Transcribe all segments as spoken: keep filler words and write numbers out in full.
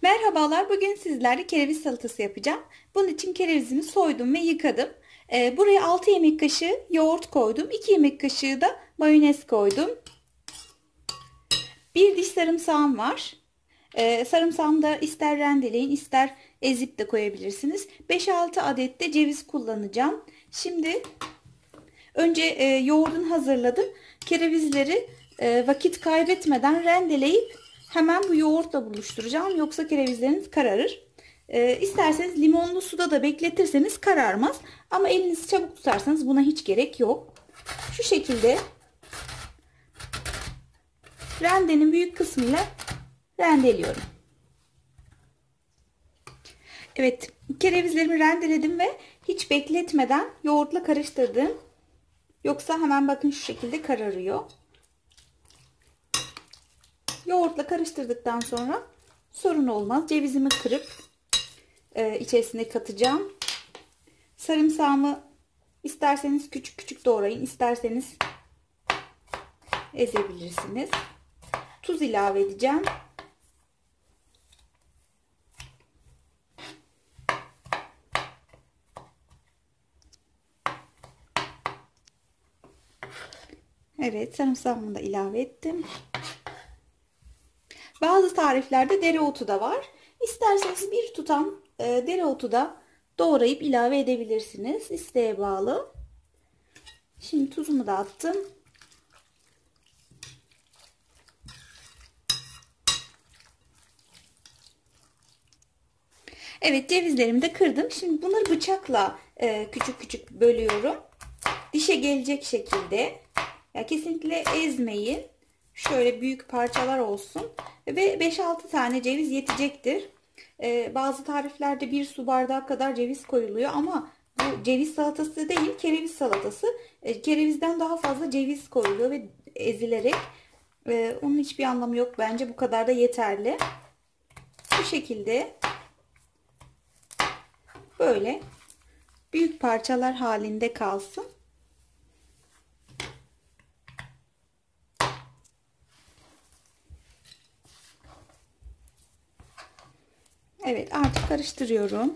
Merhabalar, bugün sizlerle kereviz salatası yapacağım. Bunun için kerevizimi soydum ve yıkadım. Ee, buraya altı yemek kaşığı yoğurt koydum. iki yemek kaşığı da mayonez koydum. Bir diş sarımsağım var. Ee, sarımsağımı da ister rendeleyin ister ezip de koyabilirsiniz. beş altı adet de ceviz kullanacağım. Şimdi önce e, yoğurdunu hazırladım. Kerevizleri e, vakit kaybetmeden rendeleyip hemen bu yoğurtla buluşturacağım. Yoksa kerevizleriniz kararır. E, isterseniz limonlu suda da bekletirseniz kararmaz. Ama elinizi çabuk tutarsanız buna hiç gerek yok. Şu şekilde rendenin büyük kısmıyla rendeliyorum. Evet, kerevizlerimi rendeledim ve hiç bekletmeden yoğurtla karıştırdım. Yoksa hemen bakın şu şekilde kararıyor. Yoğurtla karıştırdıktan sonra sorun olmaz. Cevizimi kırıp e, içerisine katacağım. Sarımsağımı isterseniz küçük küçük doğrayın, isterseniz ezebilirsiniz. Tuz ilave edeceğim. Evet, sarımsağımı da ilave ettim. Bazı tariflerde dereotu da var. İsterseniz bir tutam e, dereotu da doğrayıp ilave edebilirsiniz. İsteğe bağlı. Şimdi tuzumu da attım. Evet, cevizlerimi de kırdım. Şimdi bunları bıçakla e, küçük küçük bölüyorum. Dişe gelecek şekilde. Ya kesinlikle ezmeyin. Şöyle büyük parçalar olsun. Ve beş altı tane ceviz yetecektir. Ee, bazı tariflerde bir su bardağı kadar ceviz koyuluyor ama bu ceviz salatası değil, kereviz salatası. Ee, kerevizden daha fazla ceviz koyuluyor ve ezilerek. Ee, onun hiçbir anlamı yok. Bence bu kadar da yeterli. Bu şekilde böyle büyük parçalar halinde kalsın. Evet, artık karıştırıyorum.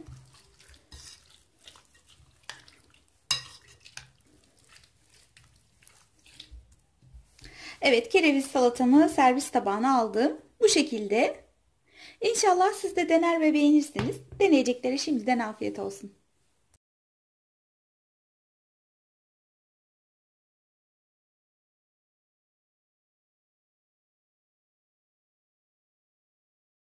Evet, kereviz salatamı servis tabağına aldım. Bu şekilde. İnşallah siz de dener ve beğenirsiniz. Deneyeceklere şimdiden afiyet olsun.